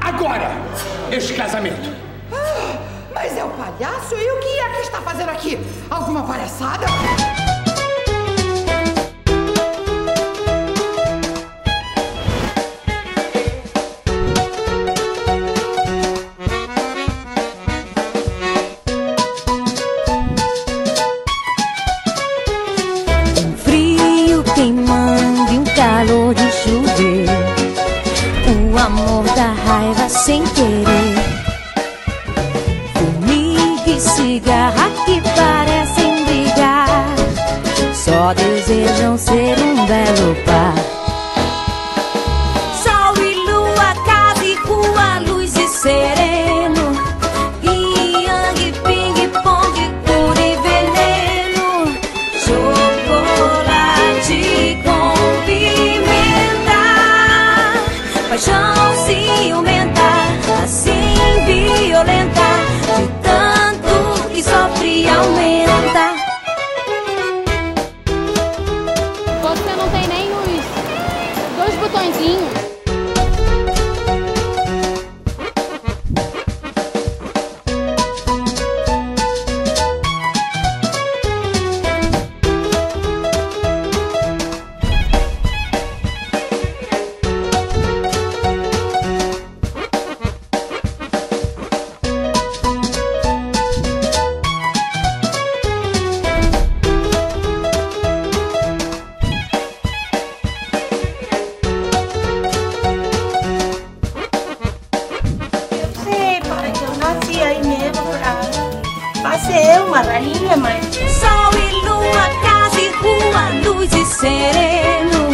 agora este casamento. Mas é o palhaço? E o que é que está fazendo aqui? Alguma palhaçada? Um frio queimando e um calor de chover, o amor da raiva sem querer. Formiga e cigarra que parecem brigar, só desejam ser um belo par. Sol e lua, casa e rua, luz e sereno, yang, ping, pong, cura e veneno, chocolate com pimenta, paixão ciumenta, assim violenta, de tanto que sofre aumenta. Você não tem nem os 2 botõezinhos. Pra ser uma rainha, mãe. Sol e lua, casa e rua, luz e sereno,